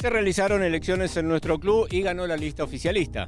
Se realizaron elecciones en nuestro club y ganó la lista oficialista.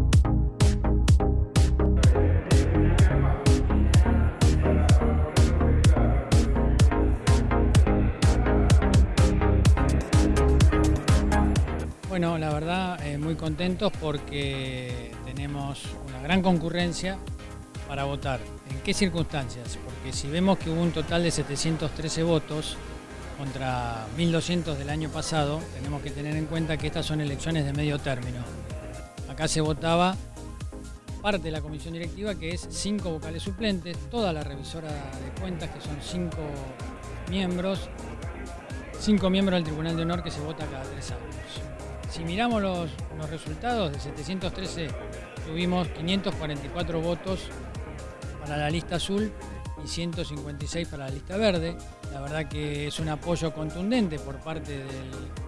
Bueno, la verdad, muy contentos porque tenemos una gran concurrencia para votar. ¿En qué circunstancias? Porque si vemos que hubo un total de 713 votos contra 1.200 del año pasado, tenemos que tener en cuenta que estas son elecciones de medio término. Acá se votaba parte de la comisión directiva, que es 5 vocales suplentes, toda la revisora de cuentas, que son 5 miembros del Tribunal de Honor, que se vota cada 3 años. Si miramos los resultados, de 713 tuvimos 544 votos para la lista azul y 156 para la lista verde. La verdad que es un apoyo contundente por parte del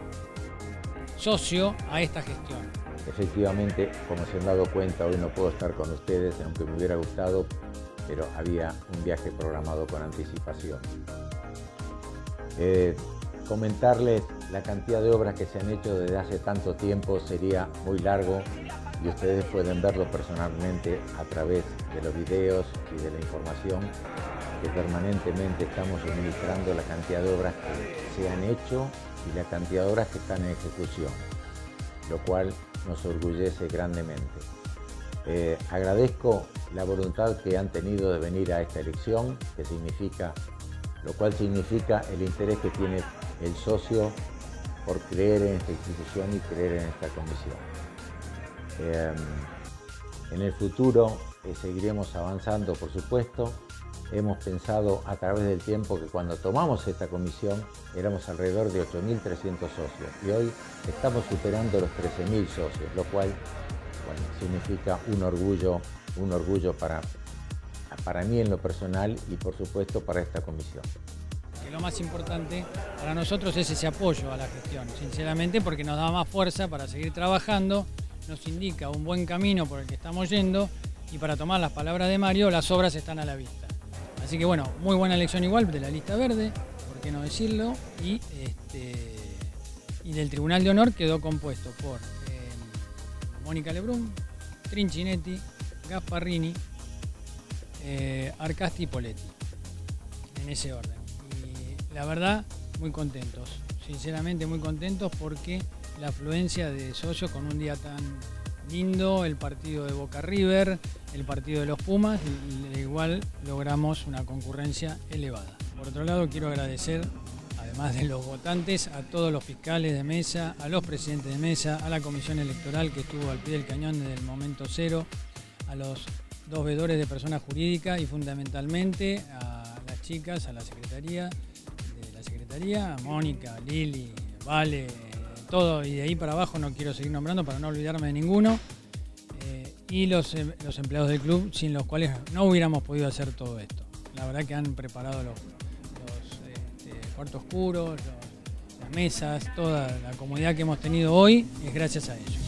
socio a esta gestión. Efectivamente, como se han dado cuenta, hoy no puedo estar con ustedes, aunque me hubiera gustado, pero había un viaje programado con anticipación. Comentarles la cantidad de obras que se han hecho desde hace tanto tiempo sería muy largo y ustedes pueden verlo personalmente a través de los videos y de la información que permanentemente estamos suministrando, la cantidad de obras que se han hecho y la cantidad de obras que están en ejecución, lo cual nos orgullece grandemente. Agradezco la voluntad que han tenido de venir a esta elección, lo cual significa el interés que tiene el socio por creer en esta institución y creer en esta comisión. En el futuro seguiremos avanzando, por supuesto. Hemos pensado a través del tiempo que cuando tomamos esta comisión éramos alrededor de 8.300 socios y hoy estamos superando los 13.000 socios, lo cual, bueno, significa un orgullo para mí en lo personal y por supuesto para esta comisión. Que lo más importante para nosotros es ese apoyo a la gestión, sinceramente, porque nos da más fuerza para seguir trabajando, nos indica un buen camino por el que estamos yendo y, para tomar las palabras de Mario, las obras están a la vista. Así que bueno, muy buena elección igual de la lista verde, por qué no decirlo, y del Tribunal de Honor quedó compuesto por Mónica Lebrun, Trincinetti, Gasparrini, Arcasti y Poletti, en ese orden. Y la verdad, muy contentos, sinceramente muy contentos, porque la afluencia de socios con un día tan lindo, el partido de Boca River, el partido de los Pumas, y igual logramos una concurrencia elevada. Por otro lado, quiero agradecer, además de los votantes, a todos los fiscales de mesa, a los presidentes de mesa, a la comisión electoral que estuvo al pie del cañón desde el momento cero, a los 2 veedores de persona jurídica y fundamentalmente a las chicas, a la secretaría, a Mónica, Lili, Vale, todo, y de ahí para abajo no quiero seguir nombrando para no olvidarme de ninguno, y los empleados del club, sin los cuales no hubiéramos podido hacer todo esto. La verdad que han preparado los cuartos oscuros, las mesas, toda la comodidad que hemos tenido hoy es gracias a ellos.